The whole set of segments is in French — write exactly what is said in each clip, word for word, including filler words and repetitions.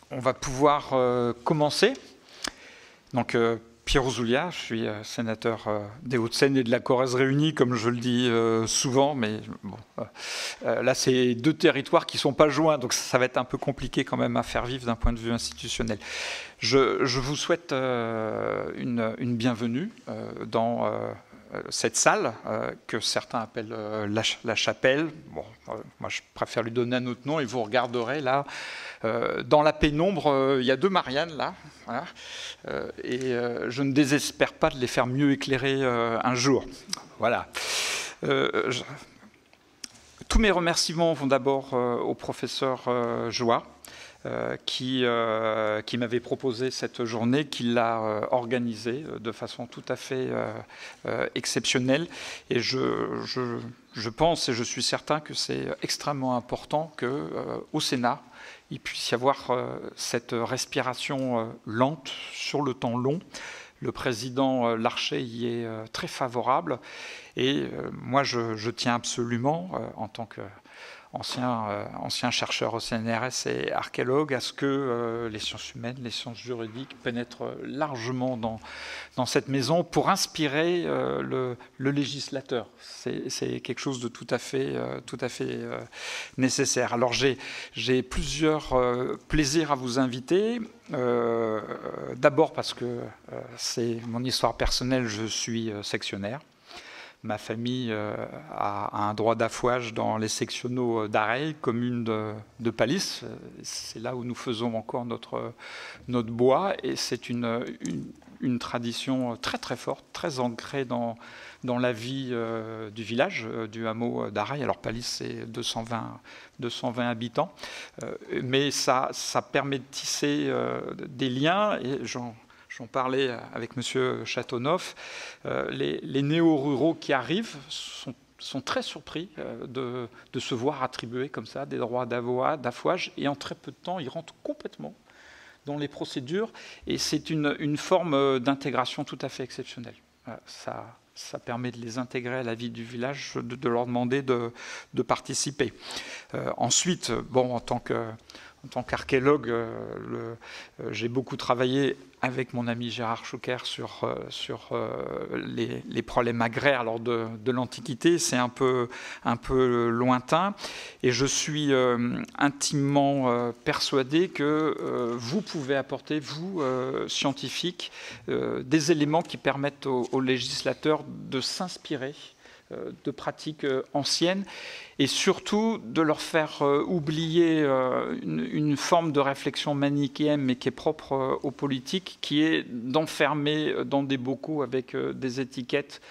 on va pouvoir euh, commencer. Donc, euh, Pierre Ouzoulias, je suis euh, sénateur euh, des Hauts-de-Seine et de la Corrèze réunie, comme je le dis euh, souvent, mais bon, euh, là, c'est deux territoires qui ne sont pas joints, donc ça va être un peu compliqué quand même à faire vivre d'un point de vue institutionnel. Je, je vous souhaite euh, une, une bienvenue euh, dans euh, cette salle euh, que certains appellent euh, la, la chapelle. Bon, euh, moi, je préfère lui donner un autre nom et vous regarderez là. Euh, dans la pénombre, euh, il y a deux Marianne là, voilà. euh, et euh, je ne désespère pas de les faire mieux éclairer euh, un jour. Voilà. Euh, je... Tous mes remerciements vont d'abord euh, au professeur euh, Joie, euh, qui, euh, qui m'avait proposé cette journée, qui l'a euh, organisée de façon tout à fait euh, euh, exceptionnelle. Et je, je, je pense et je suis certain que c'est extrêmement important qu'au euh, Sénat, il puisse y avoir euh, cette respiration euh, lente sur le temps long. Le président euh, Larcher y est euh, très favorable. Et euh, moi, je, je tiens absolument, euh, en tant qu'ancien euh, ancien chercheur au C N R S et archéologue, à ce que euh, les sciences humaines, les sciences juridiques pénètrent largement dans, dans cette maison pour inspirer euh, le, le législateur. C'est quelque chose de tout à fait, euh, tout à fait euh, nécessaire. Alors j'ai plusieurs euh, plaisirs à vous inviter. Euh, D'abord parce que euh, c'est mon histoire personnelle, je suis euh, sectionnaire. Ma famille euh, a un droit d'affouage dans les sectionaux d'Areil, commune de, de Pallis. C'est là où nous faisons encore notre, notre bois. Et c'est une, une, une tradition très très forte, très ancrée dans, dans la vie euh, du village, euh, du hameau d'Areil. Alors Pallis, c'est deux cent vingt habitants. Euh, mais ça, ça permet de tisser euh, des liens. Et j'en J'en parlais avec M. Châteauneuf, euh, les, les néo-ruraux qui arrivent sont, sont très surpris euh, de, de se voir attribuer comme ça des droits d'affouage, et en très peu de temps, ils rentrent complètement dans les procédures, et c'est une, une forme d'intégration tout à fait exceptionnelle. Euh, ça, ça permet de les intégrer à la vie du village, de, de leur demander de, de participer. Euh, ensuite, bon, en tant que... En tant qu'archéologue, euh, euh, j'ai beaucoup travaillé avec mon ami Gérard Choucair sur, euh, sur euh, les, les problèmes agraires lors de, de l'Antiquité. C'est un peu, un peu lointain. Et je suis euh, intimement euh, persuadé que euh, vous pouvez apporter, vous, euh, scientifiques, euh, des éléments qui permettent aux, aux législateurs de s'inspirer de pratiques anciennes et surtout de leur faire oublier une, une forme de réflexion manichéenne mais qui est propre aux politiques, qui est d'enfermer dans des bocaux avec des étiquettes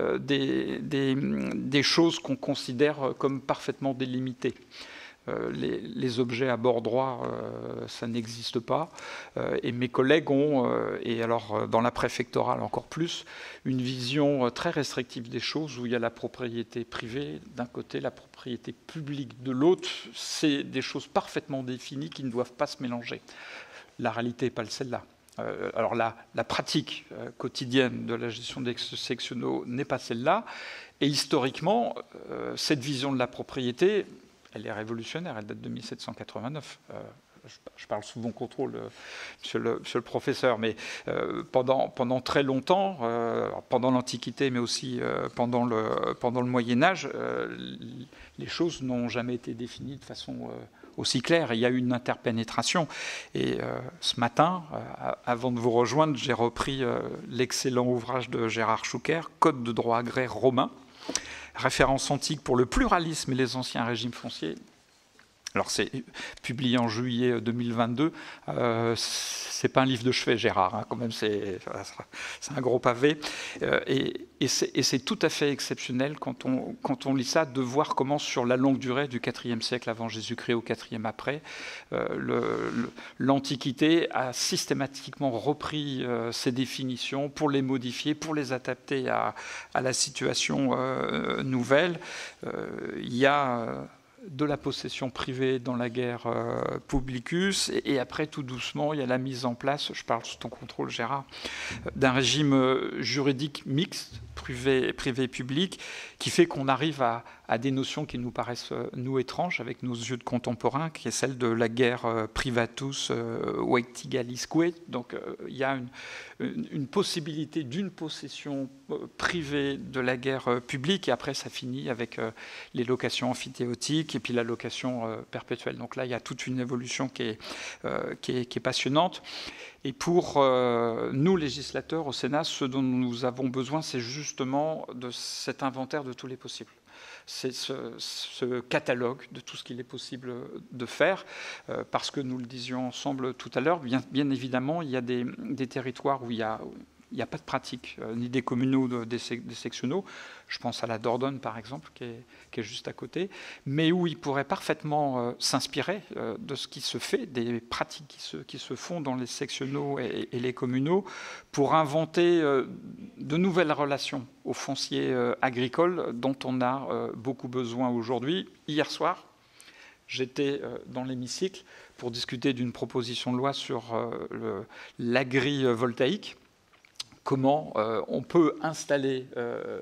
des, des, des choses qu'on considère comme parfaitement délimitées. Euh, les, les objets à bord droit, euh, ça n'existe pas. Euh, et mes collègues ont, euh, et alors dans la préfectorale encore plus, une vision très restrictive des choses où il y a la propriété privée d'un côté, la propriété publique de l'autre. C'est des choses parfaitement définies qui ne doivent pas se mélanger. La réalité n'est pas celle-là. Euh, alors la, la pratique euh, quotidienne de la gestion des sectionaux n'est pas celle-là. Et historiquement, euh, cette vision de la propriété, elle est révolutionnaire, elle date de mille sept cent quatre-vingt-neuf. Euh, je, je parle sous bon contrôle, euh, monsieur, le, monsieur le professeur, mais euh, pendant, pendant très longtemps, euh, pendant l'Antiquité, mais aussi euh, pendant, le, pendant le Moyen-Âge, euh, les choses n'ont jamais été définies de façon euh, aussi claire. Il y a eu une interpénétration. Et euh, ce matin, euh, avant de vous rejoindre, j'ai repris euh, l'excellent ouvrage de Gérard Choucair, Code de droit agraire romain, référence antique pour le pluralisme et les anciens régimes fonciers. Alors c'est publié en juillet deux mille vingt-deux. Euh, c'est pas un livre de chevet, Gérard, hein, quand même, c'est un gros pavé. Euh, et et c'est tout à fait exceptionnel quand on, quand on lit ça, de voir comment sur la longue durée du quatrième siècle avant Jésus-Christ au quatrième après, euh, l'Antiquité a systématiquement repris euh, ces définitions pour les modifier, pour les adapter à, à la situation euh, nouvelle. Euh, il y a... Euh, de la possession privée dans la guerre euh, publicus, et, et après, tout doucement, il y a la mise en place, je parle sous ton contrôle, Gérard, d'un régime juridique mixte, privé, privé public, qui fait qu'on arrive à, à des notions qui nous paraissent, nous, étranges avec nos yeux de contemporains, qui est celle de la guerre euh, privatus euh, oectigalisque. Donc euh, il y a une, une, une possibilité d'une possession euh, privée de la guerre euh, publique, et après ça finit avec euh, les locations amphithéotiques et puis la location euh, perpétuelle. Donc là, il y a toute une évolution qui est, euh, qui est, qui est passionnante. Et pour euh, nous, législateurs au Sénat, ce dont nous avons besoin, c'est justement de cet inventaire de tous les possibles. C'est ce, ce catalogue de tout ce qu'il est possible de faire, euh, parce que nous le disions ensemble tout à l'heure, bien, bien évidemment, il y a des, des territoires où il y a... Il n'y a pas de pratique, euh, ni des communaux, de, des, des sectionnaux. Je pense à la Dordogne, par exemple, qui est, qui est juste à côté, mais où ils pourraient parfaitement euh, s'inspirer euh, de ce qui se fait, des pratiques qui se, qui se font dans les sectionnaux et, et les communaux, pour inventer euh, de nouvelles relations au foncier euh, agricole dont on a euh, beaucoup besoin aujourd'hui. Hier soir, j'étais euh, dans l'hémicycle pour discuter d'une proposition de loi sur euh, l'agrivoltaïque. Comment euh, on peut installer euh,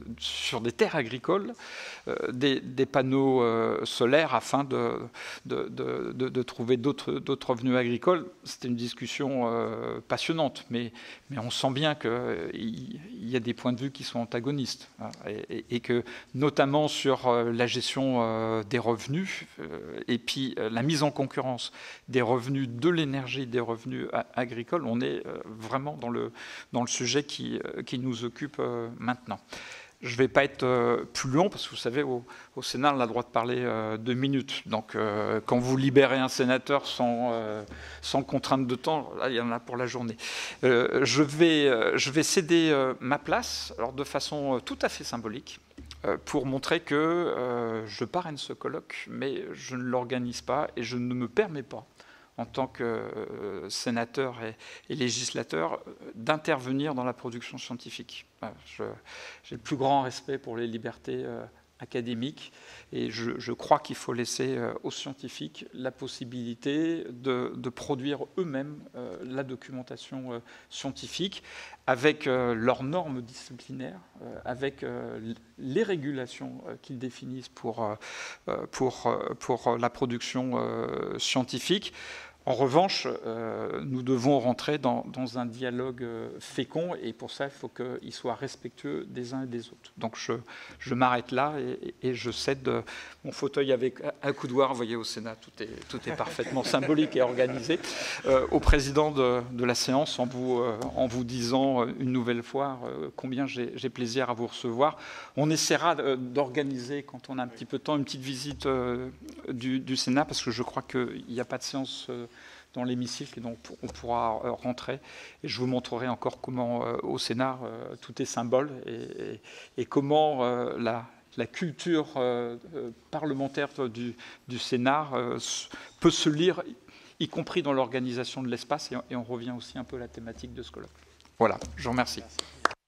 sur des terres agricoles euh, des, des panneaux euh, solaires afin de, de, de, de, de trouver d'autres revenus agricoles. C'était une discussion euh, passionnante, mais, mais on sent bien qu'il euh, y a des points de vue qui sont antagonistes, hein, et, et, et que notamment sur euh, la gestion euh, des revenus euh, et puis euh, la mise en concurrence des revenus de l'énergie, des revenus agricoles, on est euh, vraiment dans le, dans le sujet qui, qui nous occupe euh, maintenant. Je ne vais pas être euh, plus long, parce que vous savez, au, au Sénat, on a le droit de parler euh, deux minutes. Donc, euh, quand vous libérez un sénateur sans, euh, sans contrainte de temps, là, il y en a pour la journée. Euh, je, vais, euh, je vais céder euh, ma place, alors de façon euh, tout à fait symbolique, euh, pour montrer que euh, je parraine ce colloque, mais je ne l'organise pas et je ne me permets pas, en tant que euh, sénateur et, et législateur, d'intervenir dans la production scientifique. J'ai le plus grand respect pour les libertés euh, académiques, et je, je crois qu'il faut laisser euh, aux scientifiques la possibilité de, de produire eux-mêmes euh, la documentation euh, scientifique avec euh, leurs normes disciplinaires, euh, avec euh, les régulations euh, qu'ils définissent pour, euh, pour, euh, pour la production euh, scientifique. En revanche, euh, nous devons rentrer dans, dans un dialogue euh, fécond, et pour ça, il faut qu'il soit respectueux des uns et des autres. Donc je, je m'arrête là et, et je cède mon fauteuil avec un coudoir. Vous voyez, au Sénat, tout est, tout est parfaitement symbolique et organisé. Euh, au président de, de la séance, en vous, euh, en vous disant une nouvelle fois euh, combien j'ai plaisir à vous recevoir. On essaiera d'organiser, quand on a un petit peu de temps, une petite visite euh, du, du Sénat, parce que je crois qu'il n'y a pas de séance euh, dans l'hémicycle, et donc on pourra rentrer. Et je vous montrerai encore comment, euh, au Sénat, euh, tout est symbole, et, et, et comment euh, la, la culture euh, parlementaire du, du Sénat euh, peut se lire, y compris dans l'organisation de l'espace, et, et on revient aussi un peu à la thématique de ce colloque. Voilà, je vous remercie. Merci.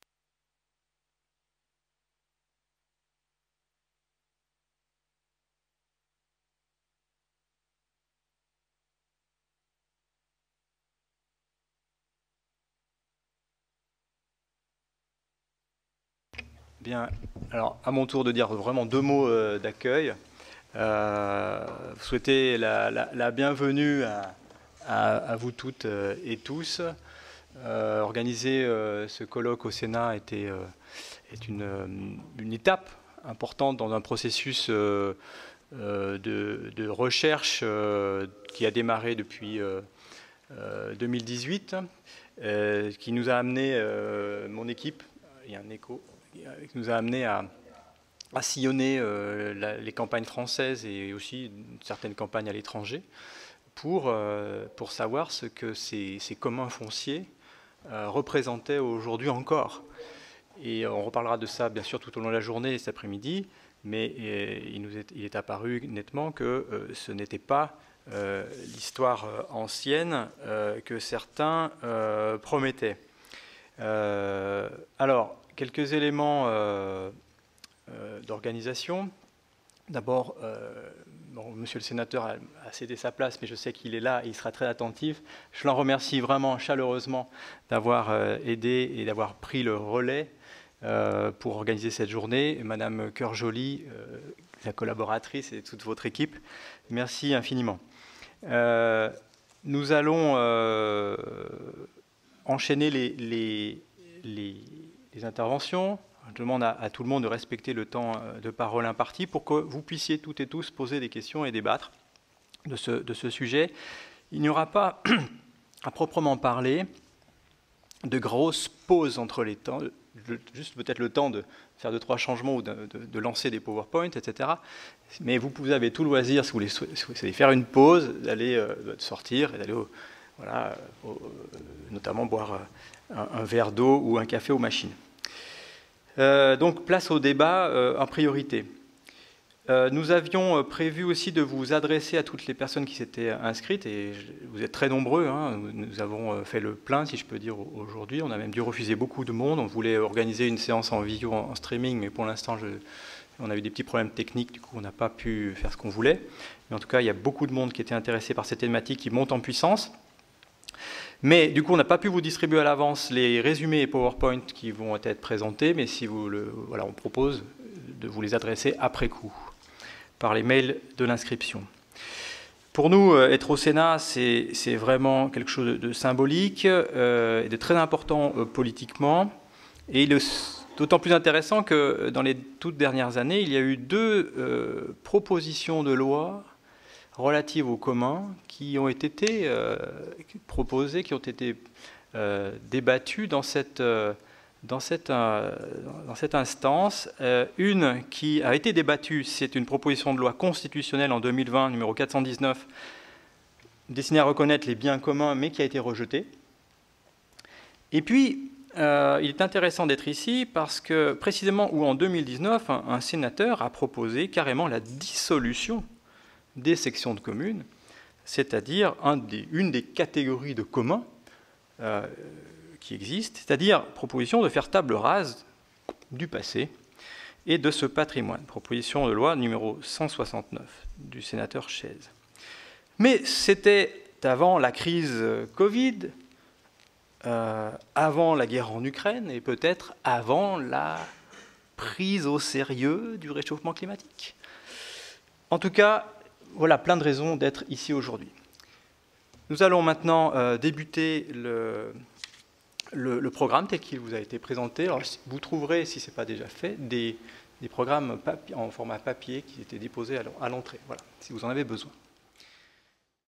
Bien, alors à mon tour de dire vraiment deux mots euh, d'accueil. Euh, souhaiter la, la, la bienvenue à, à, à vous toutes et tous. Euh, organiser euh, ce colloque au Sénat était, euh, est une, une étape importante dans un processus euh, euh, de, de recherche euh, qui a démarré depuis euh, euh, deux mille dix-huit, euh, qui nous a amené, euh, mon équipe, il y a un écho, qui nous a amené à, à sillonner euh, la, les campagnes françaises et aussi certaines campagnes à l'étranger pour, euh, pour savoir ce que ces, ces communs fonciers euh, représentaient aujourd'hui encore. Et on reparlera de ça bien sûr tout au long de la journée cet après-midi, mais et, il nous est, il est apparu nettement que euh, ce n'était pas euh, l'histoire ancienne euh, que certains euh, promettaient. Euh, alors, quelques éléments euh, euh, d'organisation. D'abord, euh, bon, monsieur le sénateur a, a cédé sa place, mais je sais qu'il est là et il sera très attentif. Je l'en remercie vraiment chaleureusement d'avoir euh, aidé et d'avoir pris le relais euh, pour organiser cette journée. Et Madame Cœur-Joly, euh, la collaboratrice et toute votre équipe, merci infiniment. Euh, nous allons euh, enchaîner les, les, les, les interventions. Je demande à, à tout le monde de respecter le temps de parole imparti pour que vous puissiez toutes et tous poser des questions et débattre de ce, de ce sujet. Il n'y aura pas, à proprement parler, de grosses pauses entre les temps, juste peut-être le temps de faire deux, trois changements ou de, de, de lancer des PowerPoint, et cetera. Mais vous, vous avez tout loisir, si vous voulez, si vous voulez faire une pause, d'aller euh, de sortir et d'aller, au, voilà, au, notamment boire un, un verre d'eau ou un café aux machines. Euh, donc, place au débat euh, en priorité. Euh, nous avions prévu aussi de vous adresser à toutes les personnes qui s'étaient inscrites, et vous êtes très nombreux, hein. Nous avons fait le plein, si je peux dire, aujourd'hui. On a même dû refuser beaucoup de monde. On voulait organiser une séance en vidéo, en streaming, mais pour l'instant, je... on a eu des petits problèmes techniques, du coup, on n'a pas pu faire ce qu'on voulait. Mais en tout cas, il y a beaucoup de monde qui était intéressé par cette thématique qui monte en puissance. Mais du coup, on n'a pas pu vous distribuer à l'avance les résumés et PowerPoint qui vont être présentés, mais si vous le... voilà, on propose de vous les adresser après coup, par les mails de l'inscription. Pour nous, être au Sénat, c'est vraiment quelque chose de, de symbolique euh, et de très important euh, politiquement. Et il est d'autant plus intéressant que dans les toutes dernières années, il y a eu deux euh, propositions de loi relatives aux communs qui ont été euh, proposées, qui ont été euh, débattues dans cette... Euh, Dans cette, euh, dans cette instance. Euh, une qui a été débattue, c'est une proposition de loi constitutionnelle en deux mille vingt, numéro quatre cent dix-neuf, destinée à reconnaître les biens communs, mais qui a été rejetée. Et puis, euh, il est intéressant d'être ici parce que, précisément, où en deux mille dix-neuf, un, un sénateur a proposé carrément la dissolution des sections de communes, c'est-à-dire un des, une des catégories de communs euh, qui existe, c'est-à-dire proposition de faire table rase du passé et de ce patrimoine. Proposition de loi numéro cent soixante-neuf du sénateur Chaise. Mais c'était avant la crise Covid, euh, avant la guerre en Ukraine et peut-être avant la prise au sérieux du réchauffement climatique. En tout cas, voilà plein de raisons d'être ici aujourd'hui. Nous allons maintenant euh, débuter le... Le, le programme tel qu'il vous a été présenté. Alors, vous trouverez, si ce n'est pas déjà fait, des, des programmes en format papier qui étaient déposés à l'entrée, voilà, si vous en avez besoin.